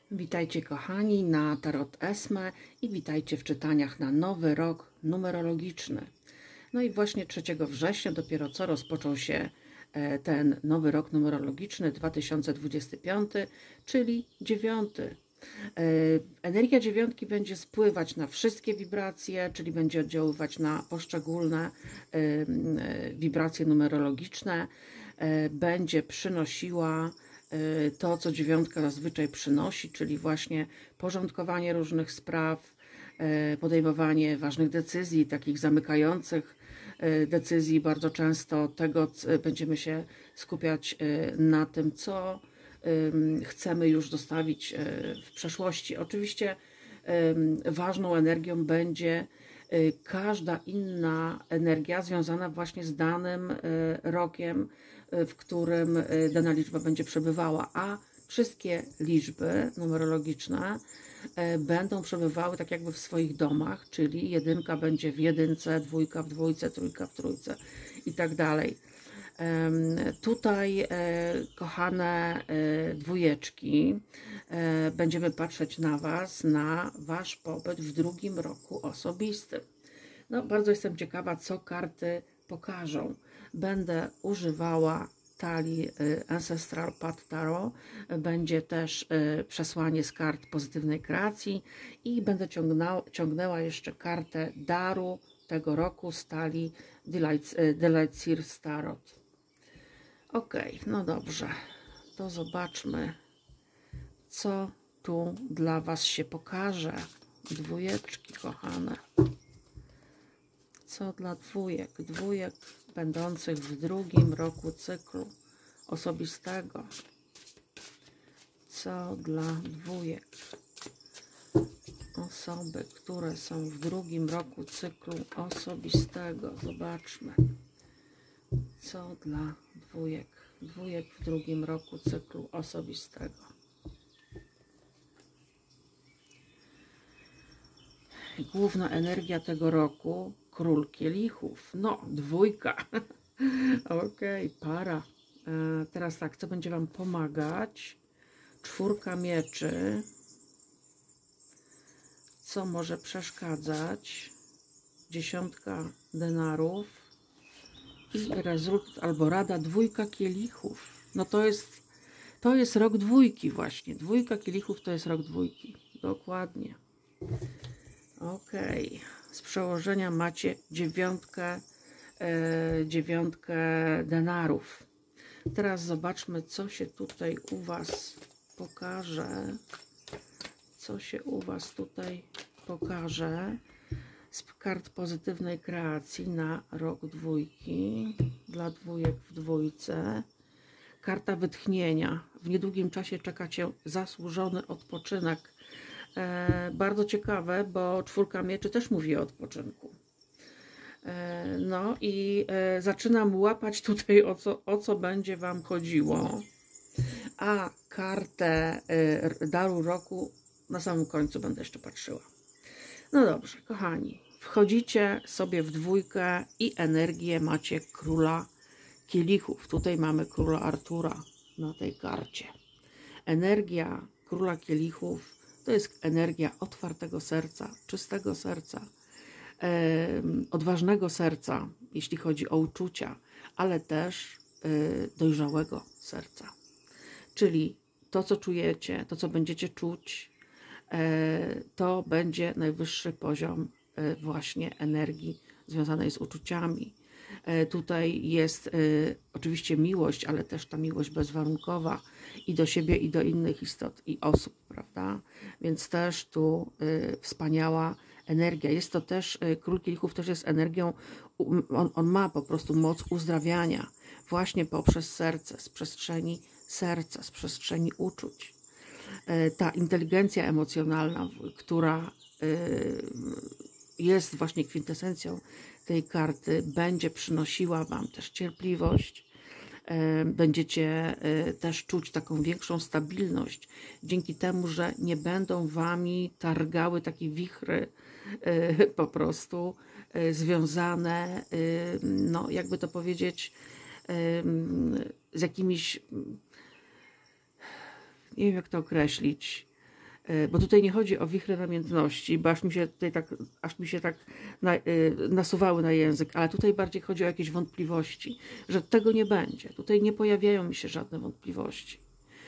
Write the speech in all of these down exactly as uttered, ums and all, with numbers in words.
Witajcie kochani na Tarot Esme i witajcie w czytaniach na nowy rok numerologiczny. No i właśnie trzeciego września dopiero co rozpoczął się ten nowy rok numerologiczny dwa tysiące dwudziesty piąty, czyli dziewiąty. Energia dziewiątki będzie spływać na wszystkie wibracje, czyli będzie oddziaływać na poszczególne wibracje numerologiczne, będzie przynosiła to, co dziewiątka zazwyczaj przynosi, czyli właśnie porządkowanie różnych spraw, podejmowanie ważnych decyzji, takich zamykających decyzji. Bardzo często tego będziemy się skupiać na tym, co chcemy już zostawić w przeszłości. Oczywiście ważną energią będzie każda inna energia związana właśnie z danym rokiem, w którym dana liczba będzie przebywała, a wszystkie liczby numerologiczne będą przebywały tak jakby w swoich domach, czyli jedynka będzie w jedynce, dwójka w dwójce, trójka w trójce i tak dalej. Tutaj, kochane dwójeczki, będziemy patrzeć na Was, na Wasz pobyt w drugim roku osobistym. No, bardzo jestem ciekawa, co karty pokażą. Będę używała talii Ancestral Path Tarot, będzie też przesłanie z kart pozytywnej kreacji i będę ciągnęła, ciągnęła jeszcze kartę daru tego roku z talii Delight Sears Tarot. Ok, no dobrze, to zobaczmy, co tu dla Was się pokaże. Dwójeczki kochane. Co dla dwójek? Dwójek będących w drugim roku cyklu osobistego. Co dla dwójek? Osoby, które są w drugim roku cyklu osobistego. Zobaczmy. Co dla dwójek? Dwójek w drugim roku cyklu osobistego. Główna energia tego roku, król kielichów. No, dwójka. Okej, okay, para. E, teraz tak, co będzie Wam pomagać? Czwórka mieczy. Co może przeszkadzać? Dziesiątka denarów. I rezultat albo rada, dwójka kielichów. No to jest, to jest rok dwójki właśnie. Dwójka kielichów to jest rok dwójki. Dokładnie. Ok, z przełożenia macie dziewiątkę, e, dziewiątkę denarów. Teraz zobaczmy, co się tutaj u Was pokaże. Co się u Was tutaj pokaże z kart pozytywnej kreacji na rok dwójki, dla dwójek w dwójce. Karta wytchnienia. W niedługim czasie czeka Cię zasłużony odpoczynek. E, bardzo ciekawe, bo czwórka mieczy też mówi o odpoczynku. E, no i e, zaczynam łapać tutaj, o co, o co będzie Wam chodziło. A kartę e, daru roku na samym końcu będę jeszcze patrzyła. No dobrze, kochani, wchodzicie sobie w dwójkę i energię macie króla kielichów. Tutaj mamy króla Artura na tej karcie. Energia króla kielichów to jest energia otwartego serca, czystego serca, e, odważnego serca, jeśli chodzi o uczucia, ale też e, dojrzałego serca. Czyli to, co czujecie, to, co będziecie czuć, e, to będzie najwyższy poziom e, właśnie energii związanej z uczuciami. E, tutaj jest e, oczywiście miłość, ale też ta miłość bezwarunkowa i do siebie, i do innych istot, i osób, prawda? Więc też tu y, wspaniała energia. Jest to też, y, król kielichów też jest energią, on, on ma po prostu moc uzdrawiania właśnie poprzez serce, z przestrzeni serca, z przestrzeni uczuć. Y, ta inteligencja emocjonalna, która y, jest właśnie kwintesencją tej karty, będzie przynosiła Wam też cierpliwość. Będziecie też czuć taką większą stabilność dzięki temu, że nie będą Wami targały takie wichry po prostu związane, no jakby to powiedzieć, z jakimiś, nie wiem jak to określić, bo tutaj nie chodzi o wichry namiętności, bo aż mi się tutaj tak, aż mi się tak na, nasuwały na język, ale tutaj bardziej chodzi o jakieś wątpliwości, że tego nie będzie. Tutaj nie pojawiają mi się żadne wątpliwości.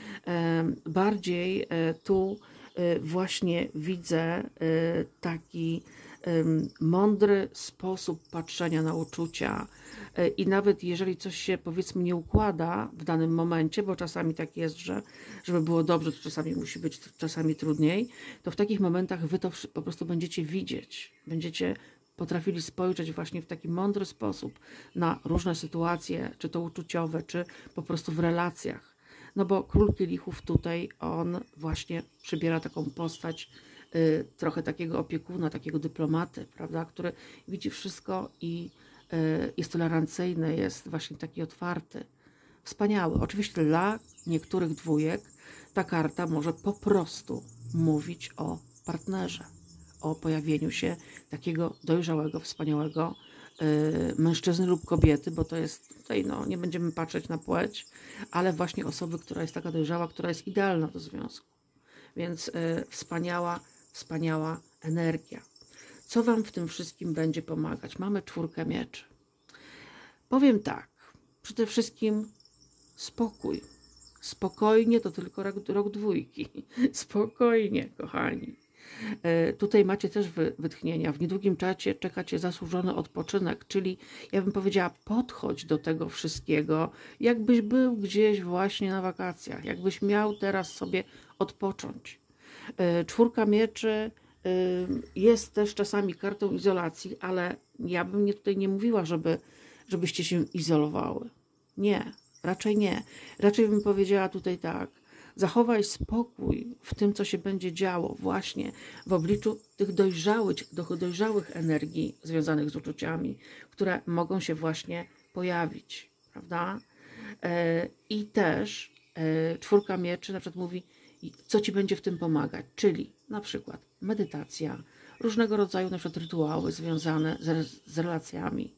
Bardziej tu właśnie widzę taki mądry sposób patrzenia na uczucia i nawet jeżeli coś się, powiedzmy, nie układa w danym momencie, bo czasami tak jest, że żeby było dobrze, to czasami musi być czasami trudniej, to w takich momentach wy to po prostu będziecie widzieć, będziecie potrafili spojrzeć właśnie w taki mądry sposób na różne sytuacje, czy to uczuciowe, czy po prostu w relacjach. No bo król kielichów tutaj, on właśnie przybiera taką postać y, trochę takiego opiekuna, takiego dyplomaty, prawda, który widzi wszystko i y, jest tolerancyjny, jest właśnie taki otwarty, wspaniały. Oczywiście dla niektórych dwójek ta karta może po prostu mówić o partnerze, o pojawieniu się takiego dojrzałego, wspaniałego mężczyzny lub kobiety, bo to jest tutaj, no, nie będziemy patrzeć na płeć, ale właśnie osoby, która jest taka dojrzała, która jest idealna do związku. Więc y, wspaniała, wspaniała energia. Co wam w tym wszystkim będzie pomagać? Mamy czwórkę mieczy. Powiem tak, przede wszystkim spokój. Spokojnie to tylko rok, rok dwójki. Spokojnie, kochani. Tutaj macie też wytchnienia. W niedługim czasie czekacie zasłużony odpoczynek, czyli ja bym powiedziała, podchodź do tego wszystkiego, jakbyś był gdzieś właśnie na wakacjach, jakbyś miał teraz sobie odpocząć. Czwórka mieczy jest też czasami kartą izolacji, ale ja bym nie tutaj nie mówiła, żeby, żebyście się izolowały. Nie, raczej nie. Raczej bym powiedziała tutaj tak, zachowaj spokój w tym, co się będzie działo właśnie w obliczu tych dojrzałych, dojrzałych energii związanych z uczuciami, które mogą się właśnie pojawić, prawda? I też czwórka mieczy na przykład mówi, co ci będzie w tym pomagać, czyli na przykład medytacja, różnego rodzaju na przykład rytuały związane z, z relacjami.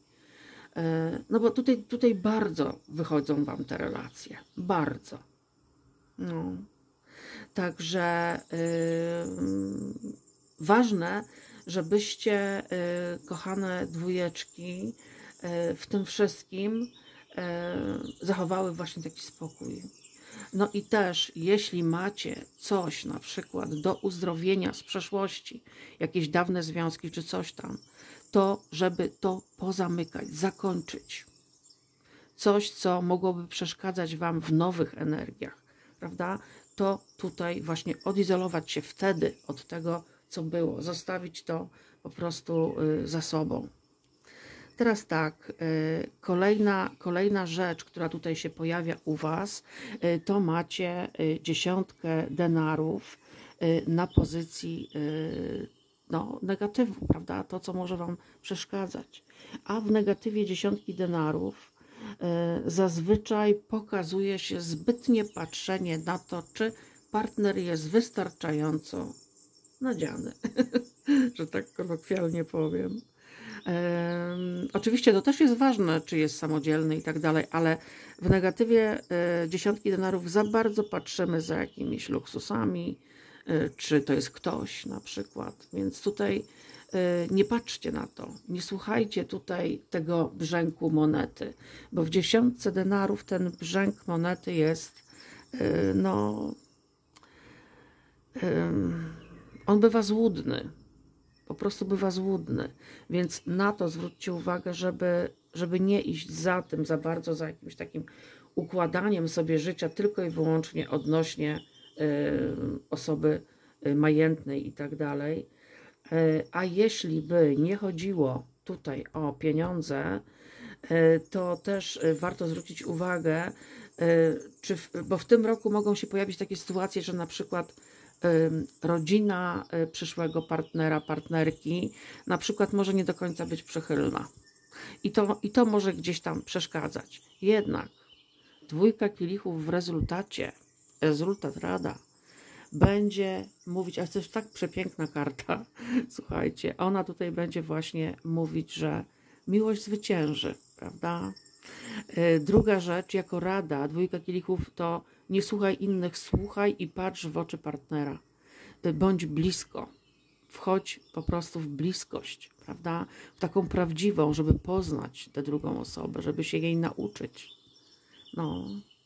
No bo tutaj, tutaj bardzo wychodzą wam te relacje, bardzo. No. Także yy, ważne, żebyście, yy, kochane dwójeczki, yy, w tym wszystkim yy, zachowały właśnie taki spokój. No i też, jeśli macie coś na przykład do uzdrowienia z przeszłości, jakieś dawne związki czy coś tam, to żeby to pozamykać, zakończyć. Coś, co mogłoby przeszkadzać wam w nowych energiach, prawda? To tutaj właśnie odizolować się wtedy od tego, co było, zostawić to po prostu za sobą. Teraz tak, kolejna, kolejna rzecz, która tutaj się pojawia u was, to macie dziesiątkę denarów na pozycji no, negatywu, prawda? To, co może wam przeszkadzać. A w negatywie dziesiątki denarów zazwyczaj pokazuje się zbytnie patrzenie na to, czy partner jest wystarczająco nadziany, że tak kolokwialnie powiem. Um, oczywiście to też jest ważne, czy jest samodzielny i tak dalej, ale w negatywie y, dziesiątki denarów za bardzo patrzymy za jakimiś luksusami, y, czy to jest ktoś na przykład, więc tutaj y, nie patrzcie na to, nie słuchajcie tutaj tego brzęku monety, bo w dziesiątce denarów ten brzęk monety jest y, no y, on bywa złudny. Po prostu bywa złudny, więc na to zwróćcie uwagę, żeby, żeby nie iść za tym za bardzo, za jakimś takim układaniem sobie życia tylko i wyłącznie odnośnie y, osoby y, majętnej i tak dalej. Y, a jeśli by nie chodziło tutaj o pieniądze, y, to też y, warto zwrócić uwagę, y, czy w, bo w tym roku mogą się pojawić takie sytuacje, że na przykład rodzina przyszłego partnera, partnerki na przykład może nie do końca być przychylna. I to, i to może gdzieś tam przeszkadzać. Jednak dwójka kielichów w rezultacie, rezultat rada, będzie mówić, ale to jest tak przepiękna karta, słuchajcie, ona tutaj będzie właśnie mówić, że miłość zwycięży, prawda? Druga rzecz, jako rada, dwójka kielichów, to nie słuchaj innych, słuchaj i patrz w oczy partnera. bądź blisko. Wchodź po prostu w bliskość, prawda? W taką prawdziwą, żeby poznać tę drugą osobę, żeby się jej nauczyć. No.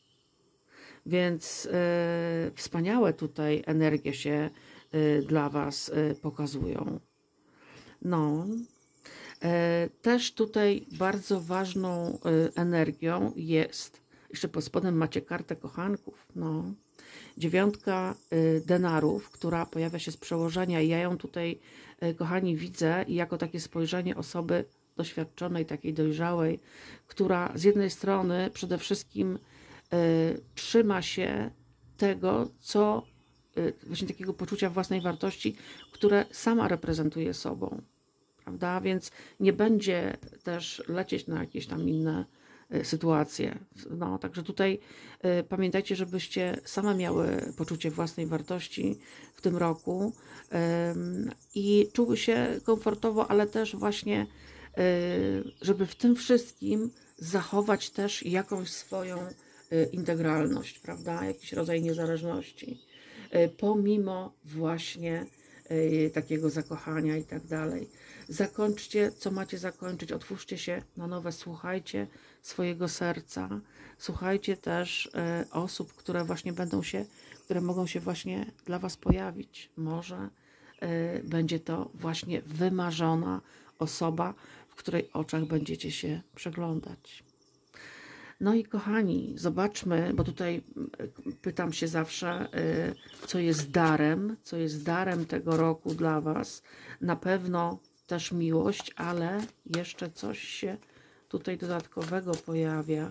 Więc y, wspaniałe tutaj energie się y, dla Was y, pokazują. No. Y, też tutaj bardzo ważną y, energią jest, jeszcze pod spodem macie kartę kochanków, no. Dziewiątka y, denarów, która pojawia się z przełożenia. Ja ją tutaj, y, kochani, widzę i jako takie spojrzenie osoby doświadczonej, takiej dojrzałej, która z jednej strony przede wszystkim y, trzyma się tego, co y, właśnie takiego poczucia własnej wartości, które sama reprezentuje sobą, prawda? Więc nie będzie też lecieć na jakieś tam inne sytuacje. No, także tutaj y, pamiętajcie, żebyście same miały poczucie własnej wartości w tym roku y, i czuły się komfortowo, ale też właśnie, y, żeby w tym wszystkim zachować też jakąś swoją y, integralność, prawda? Jakiś rodzaj niezależności, y, pomimo właśnie y, takiego zakochania i tak dalej. Zakończcie, co macie zakończyć, otwórzcie się na nowe, słuchajcie swojego serca, słuchajcie też y, osób, które właśnie będą się, które mogą się właśnie dla Was pojawić. Może y, będzie to właśnie wymarzona osoba, w której oczach będziecie się przeglądać. No i kochani, zobaczmy, bo tutaj pytam się zawsze, y, co jest darem, co jest darem tego roku dla Was. Na pewno też miłość, ale jeszcze coś się tutaj dodatkowego pojawia.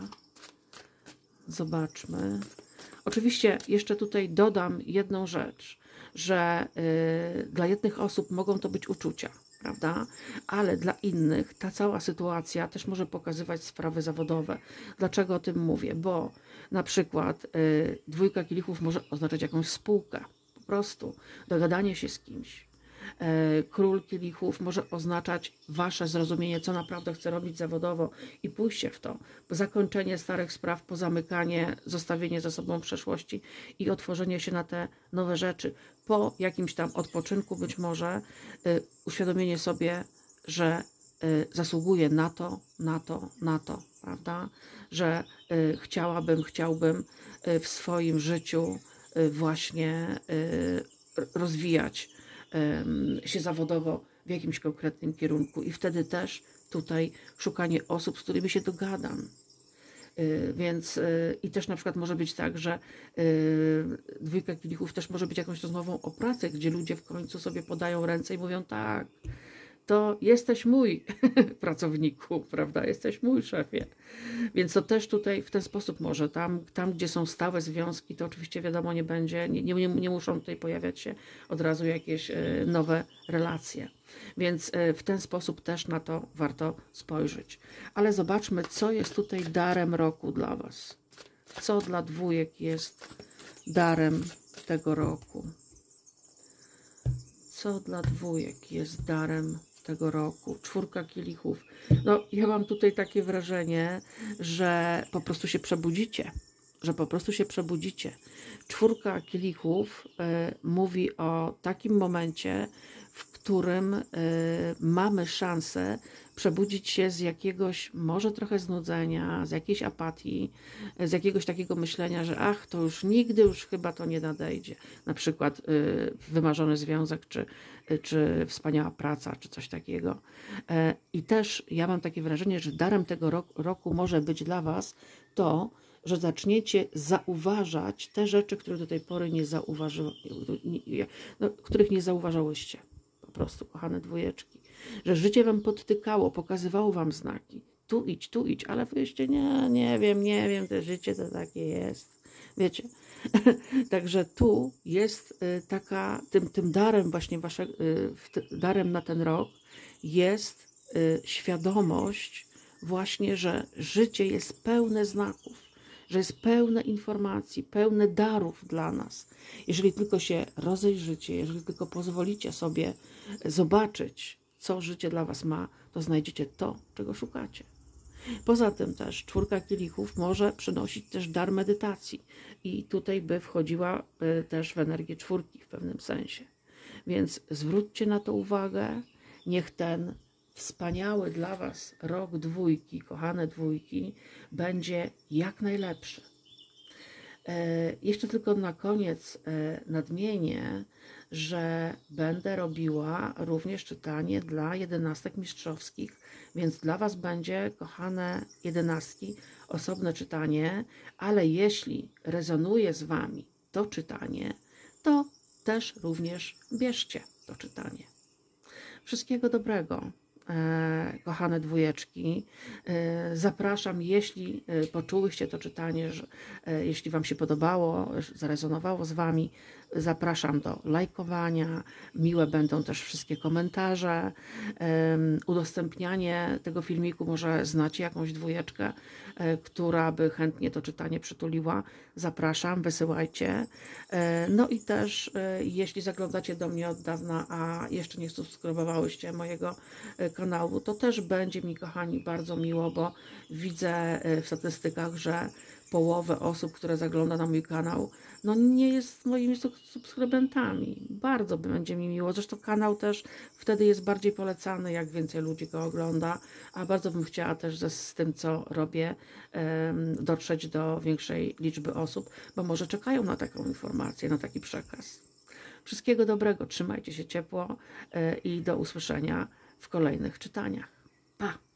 Zobaczmy. Oczywiście jeszcze tutaj dodam jedną rzecz, że y, dla jednych osób mogą to być uczucia, prawda? Ale dla innych ta cała sytuacja też może pokazywać sprawy zawodowe. Dlaczego o tym mówię? Bo na przykład y, dwójka kielichów może oznaczać jakąś spółkę, po prostu dogadanie się z kimś. Król kielichów może oznaczać Wasze zrozumienie, co naprawdę chce robić zawodowo i pójście w to. Zakończenie starych spraw, pozamykanie, zostawienie za sobą przeszłości i otworzenie się na te nowe rzeczy. Po jakimś tam odpoczynku być może y, uświadomienie sobie, że y, zasługuję na to, na to, na to, prawda? Że y, chciałabym, chciałbym y, w swoim życiu y, właśnie y, rozwijać się zawodowo w jakimś konkretnym kierunku i wtedy też tutaj szukanie osób, z którymi się dogadam. Więc i też na przykład może być tak, że dwójka kielichów też może być jakąś rozmową o pracy, gdzie ludzie w końcu sobie podają ręce i mówią tak, to jesteś mój pracowniku, prawda, jesteś mój szefie. Więc to też tutaj w ten sposób może, tam, tam gdzie są stałe związki, to oczywiście wiadomo nie będzie, nie, nie, nie muszą tutaj pojawiać się od razu jakieś y, nowe relacje. Więc y, w ten sposób też na to warto spojrzeć. Ale zobaczmy, co jest tutaj darem roku dla Was. Co dla dwójek jest darem tego roku. Co dla dwójek jest darem tego roku. Czwórka kielichów. No, ja mam tutaj takie wrażenie, że po prostu się przebudzicie. Że po prostu się przebudzicie. Czwórka kielichów y, mówi o takim momencie, w którym y, mamy szansę przebudzić się z jakiegoś może trochę znudzenia, z jakiejś apatii, z jakiegoś takiego myślenia, że ach, to już nigdy już chyba to nie nadejdzie. Na przykład y, wymarzony związek, czy, y, czy wspaniała praca, czy coś takiego. E, I też ja mam takie wrażenie, że darem tego roku, roku może być dla Was to, że zaczniecie zauważać te rzeczy, które do tej pory nie zauważy, no, których nie zauważałyście. Po prostu, kochane dwójeczki. Że życie Wam podtykało, pokazywało Wam znaki. Tu idź, tu idź, ale wyście nie, nie wiem, nie wiem, to życie to takie jest. Wiecie? Także tu jest taka, tym, tym darem właśnie waszego, darem na ten rok jest świadomość właśnie, że życie jest pełne znaków, że jest pełne informacji, pełne darów dla nas. Jeżeli tylko się rozejrzycie, jeżeli tylko pozwolicie sobie zobaczyć, co życie dla Was ma, to znajdziecie to, czego szukacie. Poza tym też czwórka kielichów może przynosić też dar medytacji i tutaj by wchodziła też w energię czwórki w pewnym sensie. Więc zwróćcie na to uwagę. Niech ten wspaniały dla Was rok dwójki, kochane dwójki, będzie jak najlepszy. Jeszcze tylko na koniec nadmienię, że będę robiła również czytanie dla jedenastek mistrzowskich, więc dla Was będzie, kochane jedenastki, osobne czytanie, ale jeśli rezonuje z Wami to czytanie, to też również bierzcie to czytanie. Wszystkiego dobrego. E, kochane dwójeczki, e, zapraszam, jeśli e, poczułyście to czytanie, że, e, jeśli Wam się podobało, zarezonowało z Wami, zapraszam do lajkowania, miłe będą też wszystkie komentarze, e, udostępnianie tego filmiku, może znacie jakąś dwójeczkę, e, która by chętnie to czytanie przytuliła, zapraszam, wysyłajcie. E, no i też, e, jeśli zaglądacie do mnie od dawna, a jeszcze nie subskrybowałyście mojego kanału, to też będzie mi, kochani, bardzo miło, bo widzę w statystykach, że połowę osób, które zagląda na mój kanał, no nie jest moimi subskrybentami. Bardzo będzie mi miło. Zresztą kanał też wtedy jest bardziej polecany, jak więcej ludzi go ogląda, a bardzo bym chciała też ze, z tym, co robię, dotrzeć do większej liczby osób, bo może czekają na taką informację, na taki przekaz. Wszystkiego dobrego, trzymajcie się ciepło i do usłyszenia w kolejnych czytaniach. Pa!